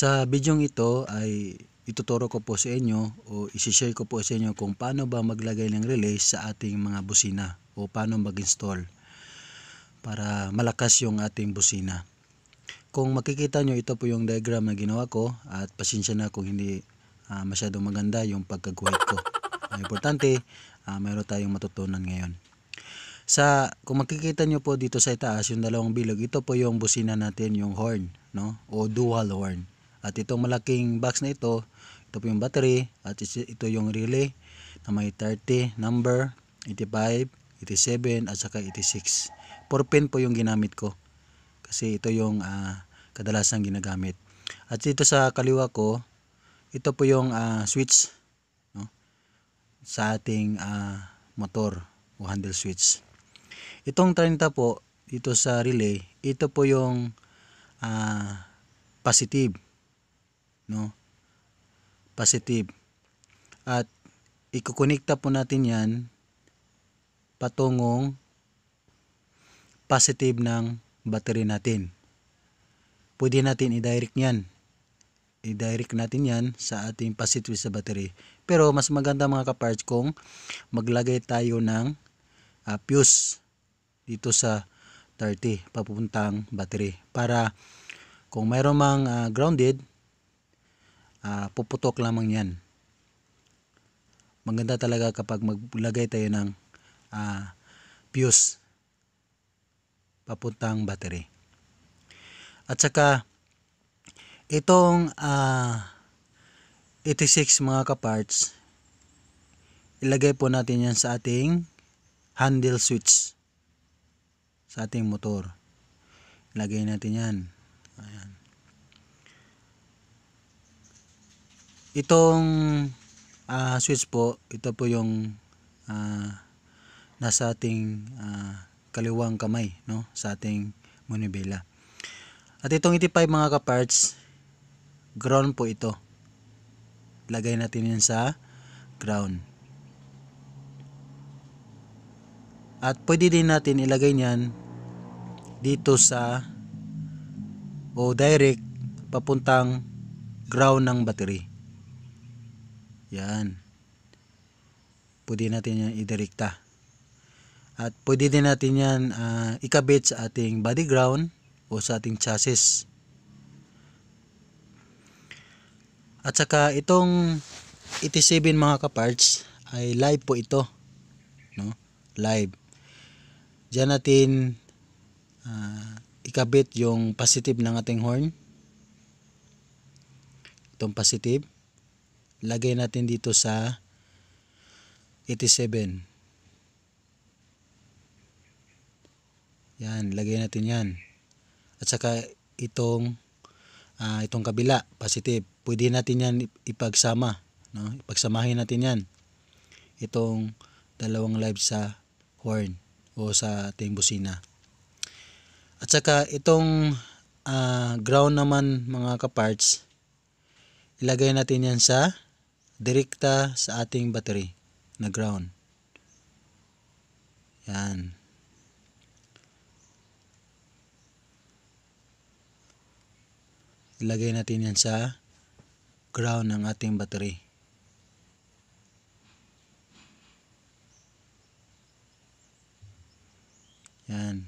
Sa bidyong ito ay ituturo ko po sa inyo o isi-share ko po sa inyo kung paano ba maglagay ng relay sa ating mga busina o paano mag-install para malakas yung ating busina. Kung makikita nyo, ito po yung diagram na ginawa ko at pasensya na kung hindi masyadong maganda yung pagkag-white ko. Importante, mayroon tayong matutunan ngayon. Kung makikita nyo po dito sa itaas, yung dalawang bilog, ito po yung busina natin, yung horn, no? O dual horn. At itong malaking box na ito po yung battery at ito yung relay na may 30 number, 85, 87 at saka 86. 4 pin po yung ginamit ko kasi ito yung kadalasan ginagamit. At dito sa kaliwa ko, ito po yung switch, no? Sa ating motor o handle switch. Itong 30 po dito sa relay, ito po yung positive, no? Positive. At ikukonekta po natin yan patungong positive ng battery natin. Pwede natin i-direct yan. I-direct natin yan sa ating positive sa battery. Pero mas maganda mga kaparts kung maglagay tayo ng fuse dito sa 30 papuntang battery. Para kung mayroon mang grounded, puputok lamang yan. Maganda talaga kapag maglagay tayo ng fuse papuntang battery. At saka itong 86 mga kaparts, ilagay po natin yan sa ating handle switch sa ating motor. Ilagay natin yan. Ayan. Itong switch po, ito po yung nasa ating kaliwang kamay, no? Sa ating manibela. At itong 85 mga kaparts, ground po ito. Lagay natin yan sa ground. At pwede din natin ilagay niyan dito sa o direct papuntang ground ng battery. Yan. Pwede natin yan idirekta. At pwede din natin yan ikabit sa ating body ground o sa ating chassis. At saka itong 87 mga kaparts ay live po ito, no? Live. Diyan natin ikabit yung positive ng ating horn. Itong positive. Lagay natin dito sa 87. Yan, lagay natin yan. At saka itong kabila, positive. Pwede natin yan ipagsama, no? Ipagsamahin natin yan. Itong dalawang live sa horn o sa ating busina. At saka itong ground naman mga kaparts, ilagay natin yan sa direkta sa ating battery na ground. Yan. Ilagay natin yan sa ground ng ating battery. Yan.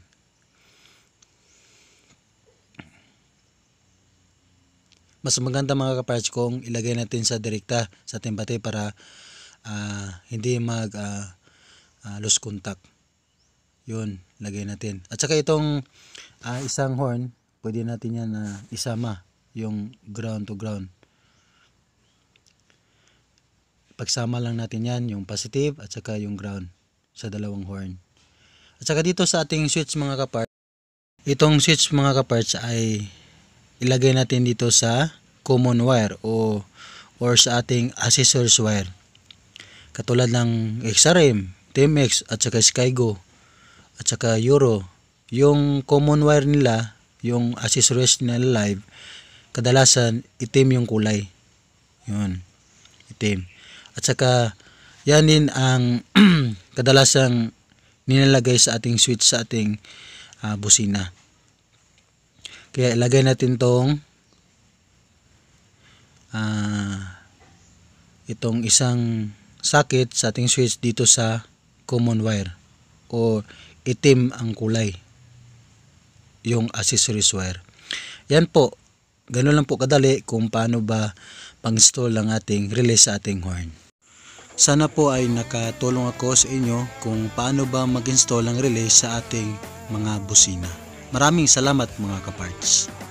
Mas maganda mga kaparts kung ilagay natin sa direkta sa ating battery para hindi mag lose contact. Yun, lagay natin. At saka itong isang horn, pwede natin yan isama yung ground to ground. Pagsama lang natin yan, yung positive at saka yung ground sa dalawang horn. At saka dito sa ating switch mga kaparts, itong switch mga kaparts ay ilagay natin dito sa common wire or sa ating accessories wire. Katulad ng XRM, TMX at saka Skygo at saka Euro. Yung common wire nila, yung accessories nila live, kadalasan itim yung kulay. Yun, itim. At saka yan din ang kadalasang nilalagay sa ating switch sa ating busina. Kaya ilagay natin tong itong isang socket sa ating switch dito sa common wire o itim ang kulay, yung accessories wire. Yan po, ganoon lang po kadali kung paano ba pang-install ang ating relay sa ating horn. Sana po ay nakatulong ako sa inyo kung paano ba mag-install ang relay sa ating mga busina. Maraming salamat mga kaparts.